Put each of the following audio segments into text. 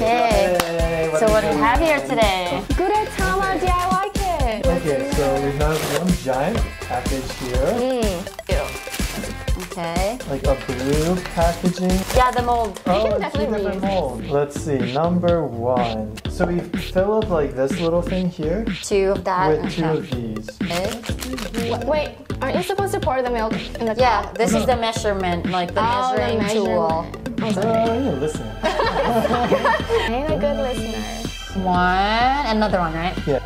Okay. Yay, So what do we have here today? Gudetama DIY kit. Okay, so we have one giant package here. Okay. Like a blue packaging. Yeah, the mold. Oh, can it's two definitely different reuse molds. Let's see, number 1. So we fill up like this little thing here 2 of that. with 2 of these. Okay. Wait, aren't you supposed to pour the milk in the Yeah, cup? this is the measurement, like the measuring tool. You're listening. I'm a good listener. One, another one, right? Yeah.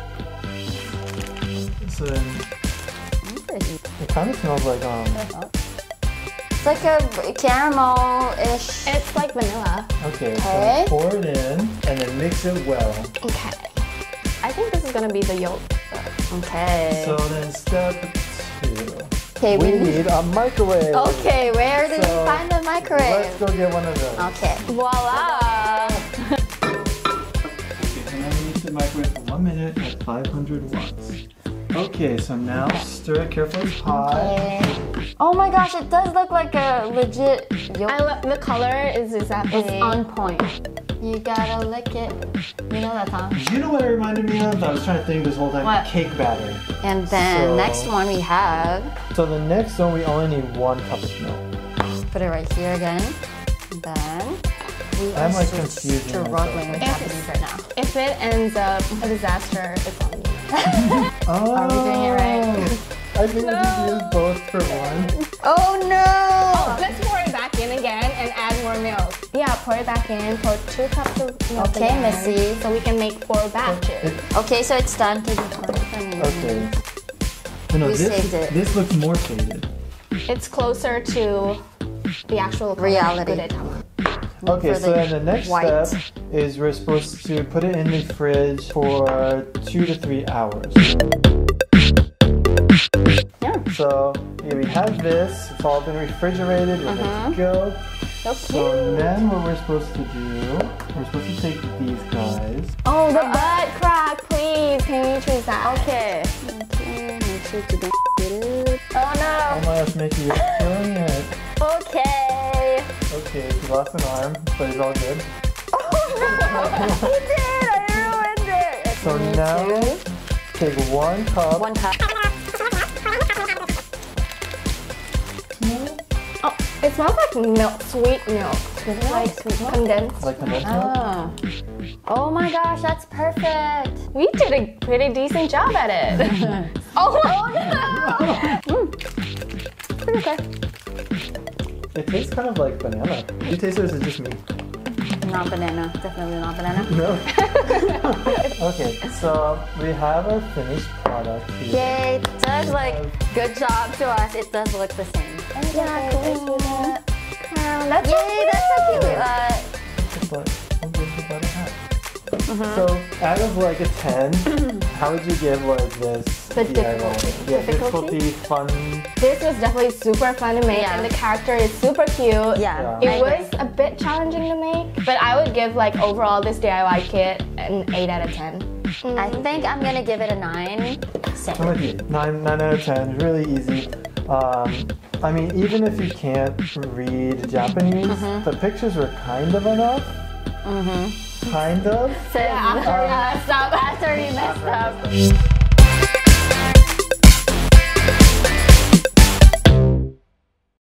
So then it kind of smells like It's like a caramel-ish. It's like vanilla. Okay, Okay. so pour it in and then mix it well. Okay. I think this is gonna be the yolk. Okay. So then step 2. Okay, We need a microwave. Okay, where do we So, find the microwave? Let's go get one of those. Okay. Voila! Okay, and then we need to microwave for 1 minute at 500 watts. Okay, so now stir it carefully. It's hot. Okay. Oh my gosh, it does look like a legit yolk. The color is exactly It's on point. You gotta lick it. You know that, huh? You know what it reminded me of? I was trying to think this whole time. What? Cake batter. And then So- next one we have, So the next one, we only need 1 cup of milk. put it right here again. And then we are I'm, like, just confusing struggling with myself. Japanese right now. If it ends up a disaster, it's on you. Oh, Are we doing it right? I think we should use both for 1. Oh no! Oh, let's pour it back in again and add more milk. Yeah, pour it back in. Pour 2 cups of milk Okay, again, Missy. so we can make 4 batches. Okay, so it's done. Take it from me. Okay. No, We saved it. This looks more faded. It's closer to the actual color Reality. Gudetama. Okay, For so the then the next white. step is we're supposed to put it in the fridge for 2 to 3 hours. Yeah. So yeah, we have this. It's all been refrigerated. We're good to go. So then what we're supposed to do, we're supposed to take these guys. Oh, the butt crack, please. Can you choose that? Okay. Okay, make sure to don't get it. Oh Oh no. my gosh, Mickey, you're killing it. Okay. Okay, he lost an arm, but he's all good. He did! I ruined it! So Me now, too. take 1 cup. 1 cup. Oh, it smells like milk, sweet milk. Like condensed. Like condensed milk. Oh. Oh my gosh, that's perfect. We did a pretty decent job at it. Oh no! Pretty okay. It tastes kind of like banana. You taste it, or is it just me? Not banana. Definitely not banana. No. Okay, so we have our finished product here. Yay, it does good job to us. It does look the same. Yeah, can we do that? That's Yay, that's so cute. I'll give the butter hat. So out of like a 10, how would you give like this? The difficulty. Yeah, difficulty, fun. This was definitely super fun to make, Yeah. and the character is super cute. Yeah. It was a bit challenging to make, but I would give like overall this DIY kit an 8 out of 10. I think I'm gonna give it a 9. I'm with you. 9 out of 10. Really easy. I mean, even if you can't read Japanese, the pictures were kind of enough. Kind of. So, After we messed up. after we messed up.